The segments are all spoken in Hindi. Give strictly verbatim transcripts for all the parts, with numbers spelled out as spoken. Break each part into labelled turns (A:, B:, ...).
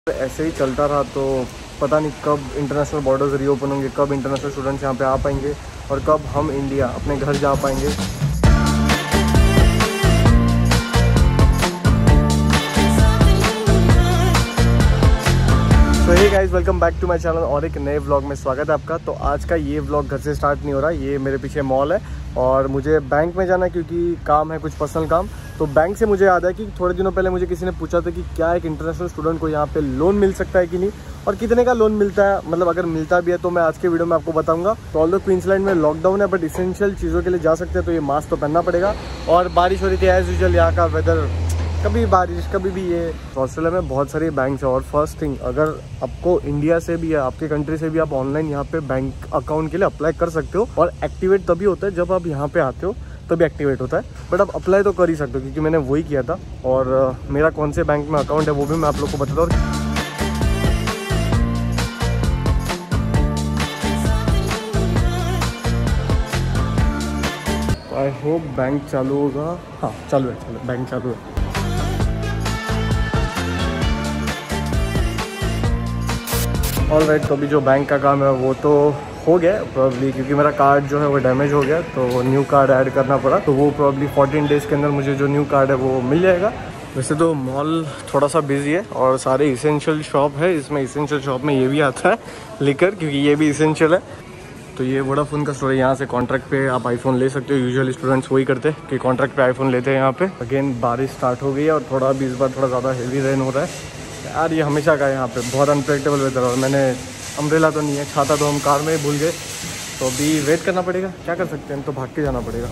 A: ऐसे ही चलता रहा तो पता नहीं कब इंटरनेशनल बॉर्डर्स रीओपन होंगे, कब इंटरनेशनल स्टूडेंट्स यहाँ पे आ पाएंगे और कब हम इंडिया अपने घर जा पाएंगे। तो hey guys, welcome back to my channel और एक नए व्लॉग में स्वागत है आपका। तो आज का ये व्लॉग घर से स्टार्ट नहीं हो रहा, ये मेरे पीछे मॉल है और मुझे बैंक में जाना है क्योंकि काम है, कुछ पर्सनल काम। तो बैंक से मुझे याद है कि थोड़े दिनों पहले मुझे किसी ने पूछा था कि क्या एक इंटरनेशनल स्टूडेंट को यहाँ पे लोन मिल सकता है कि नहीं, और कितने का लोन मिलता है, मतलब अगर मिलता भी है तो मैं आज के वीडियो में आपको बताऊंगा। तो ऑल्दो क्वींसलैंड में लॉकडाउन है बट इसेंशियल चीज़ों के लिए जा सकते हैं, तो ये मास्क तो पहनना पड़ेगा। और बारिश हो रही थी एज यूजुअल, यहाँ का वेदर कभी बारिश कभी भी ये। ऑस्ट्रेलिया में बहुत सारे बैंक है और फर्स्ट थिंग, अगर आपको इंडिया से भी है, आपके कंट्री से भी आप ऑनलाइन यहाँ पे बैंक अकाउंट के लिए अप्लाई कर सकते हो। और एक्टिवेट तभी होता है जब आप यहाँ पे आते हो, तभी एक्टिवेट होता है, बट आप अप्लाई तो कर ही सकते हो क्योंकि मैंने वही किया था। और uh, मेरा कौन से बैंक में अकाउंट है वो भी मैं आप लोग को बताता हूँ। आई होप बैंक चालू होगा। हाँ चालू है, चालू बैंक चालू है। ऑल राइट, तो अभी जो बैंक का काम है वो तो हो गया प्रॉब्ली, क्योंकि मेरा कार्ड जो है वो डैमेज हो गया तो न्यू कार्ड ऐड करना पड़ा। तो वो प्रॉब्ली फोर्टीन डेज़ के अंदर मुझे जो न्यू कार्ड है वो मिल जाएगा। वैसे तो मॉल थोड़ा सा बिजी है और सारे इसेंशियल शॉप है, इसमें इसेंशियल शॉप में ये भी आता है लेकर, क्योंकि ये भी इसेंशियल है। तो ये वोडाफोन का स्टोर है, यहाँ से कॉन्ट्रैक्ट पे आप आईफोन ले सकते हो। यूजुअली स्टूडेंट्स वही करते हैं कि कॉन्ट्रैक्ट पे आईफोन लेते हैं यहाँ पे। अगेन बारिश स्टार्ट हो गई है और थोड़ा अभी इस बार थोड़ा ज़्यादा हेवी रेन हो रहा है यार, ये हमेशा का है यहाँ पे, बहुत अनप्रेडिक्टेबल वेदर। और मैंने अम्ब्रेला तो नहीं है, छाता तो हम कार में ही भूल गए, तो अभी वेट करना पड़ेगा, क्या कर सकते हैं, तो भाग के जाना पड़ेगा।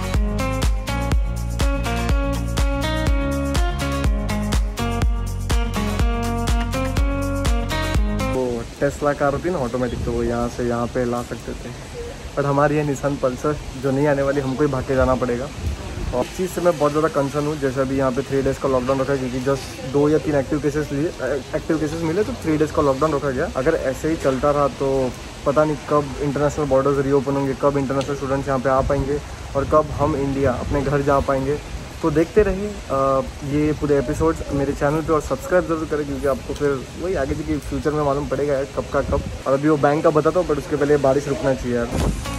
A: वो टेस्ला कार होती है ना ऑटोमेटिक, तो वो यहाँ से यहाँ पे ला सकते थे, बट हमारी है निसान पल्सर जो नहीं आने वाली, हमको ही भाग के जाना पड़ेगा। और इस चीज़ से मैं बहुत ज़्यादा कंसर्न हूँ। जैसे अभी यहाँ पे थ्री डेज़ का लॉकडाउन रखा है क्योंकि जस्ट दो या तीन एक्टिव केसेस लिए एक्टिव केसेस मिले, तो थ्री डेज़ का लॉकडाउन रखा गया। अगर ऐसे ही चलता रहा तो पता नहीं कब इंटरनेशनल बॉर्डर्स रीओपन होंगे, कब इंटरनेशनल स्टूडेंट्स यहाँ पे आ पाएंगे और कब हम इंडिया अपने घर जा पाएंगे। तो देखते रहिए ये पूरे एपिसोड्स मेरे चैनल पे और सब्सक्राइब जरूर करें, क्योंकि आपको फिर वही आगे जी फ्यूचर में मालूम पड़ेगा यार कब का कब। और अभी वो बैंक का बताता हूँ, बट उसके पहले बारिश रुकना चाहिए यार।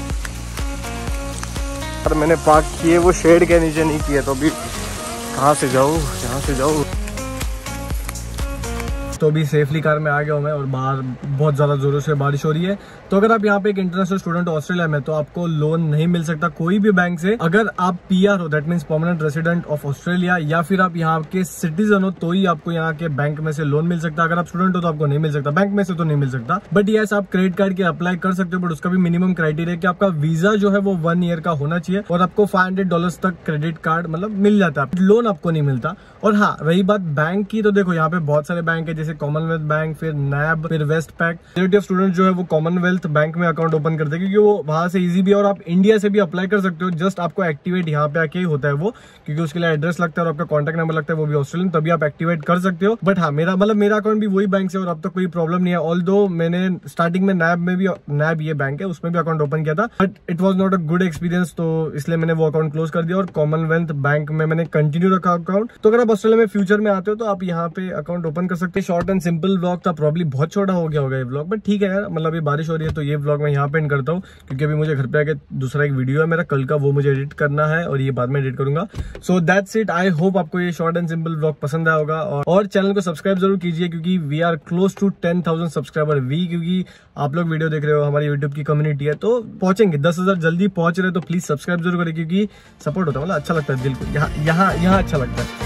A: पर मैंने पार्क किए वो शेड के नीचे नहीं किए, तो अभी कहाँ से जाऊँ, यहाँ से जाऊँ। तो अभी सेफली कार में आ गया हूँ मैं और बाहर बहुत ज़्यादा ज़ोरों से बारिश हो रही है। तो अगर आप यहाँ पे एक इंटरनेशनल स्टूडेंट हो ऑस्ट्रेलिया में, तो आपको लोन नहीं मिल सकता कोई भी बैंक से। अगर आप पीआर हो, that means permanent resident of Australia, या फिर आप यहाँ के सिटीजन हो, तो ही आपको यहाँ के बैंक में से लोन मिल सकता है। अगर आप स्टूडेंट हो तो आपको नहीं मिल सकता, बैंक में से तो नहीं मिल सकता। बट यस, आप क्रेडिट कार्ड के अप्लाई कर सकते हो, बट उसका भी मिनिमम क्राइटेरिया कि आपका वीजा जो है वो वन ईयर का होना चाहिए और आपको फाइव हंड्रेड डॉलर तक क्रेडिट कार्ड मतलब मिल जाता है, लोन आपको नहीं मिलता। और हाँ, रही बात बैंक की, तो देखो यहाँ पे बहुत सारे बैंक है, जैसे कॉमनवेल्थ बैंक, फिर नैब, फिर Westpac. Majority of student जो है वो कॉमनवेल्थ बैंक में अकाउंट ओपन करते हैं क्योंकि वो वहां से इजी भी है और आप इंडिया से भी अप्लाई कर सकते हो। जस्ट आपको एक्टिवेट यहाँ पे आके ही होता है वो, क्योंकि उसके लिए एड्रेस लगता है और आपका कॉन्टैक्ट नंबर लगता है, वो भी ऑस्ट्रेलियन, तभी आप एक्टिवेट कर सकते हो। बट हाँ, मेरा मतलब मेरा अकाउंट भी वही बैंक से और अब तक कोई प्रॉब्लम नहीं है। ऑल्दो मैंने स्टार्टिंग में नैब में भी, नैब ये बैंक है, उसमें भी अकाउंट ओपन किया था, but it was not a good experience, तो इसलिए मैंने वो अकाउंट क्लोज कर दिया और कॉमनवेल्थ बैंक में मैंने कंटिन्यू रखा अकाउंट। तो अगर आप ऑस्ट्रेलिया में फ्यूचर में आते हो तो आप यहाँ पे अकाउंट ओपन कर सकते हैं। शॉर्ट एंड सिंपल व्लॉग था, प्रॉब्ली बहुत छोटा हो गया होगा ये व्लॉग, बट ठीक है यार, मतलब अभी बारिश हो रही है तो ये व्लॉग मैं यहाँ पे एंड करता हूँ, क्योंकि अभी मुझे घर पे आके दूसरा एक वीडियो है मेरा कल का, वो मुझे एडिट करना है और ये बाद में एडिट करूंगा। So that's it. I hope आपको ये शॉर्ट एंड सिंपल व्लॉग पसंद आया होगा और, और चैनल को सब्सक्राइब जरूर कीजिए, क्योंकि we are close to ten thousand subscriber we, क्योंकि आप लोग वीडियो देख रहे हो, हमारी यूट्यूब की कम्युनिटी है, तो पहुंचेंगे दस हजार जल्दी पहुंच रहे, तो प्लीज सब्सक्राइब जरूर करें, क्योंकि सपोर्ट होता है, मतलब अच्छा लगता है दिल को, यहाँ यहाँ यहाँ अच्छा लगता है।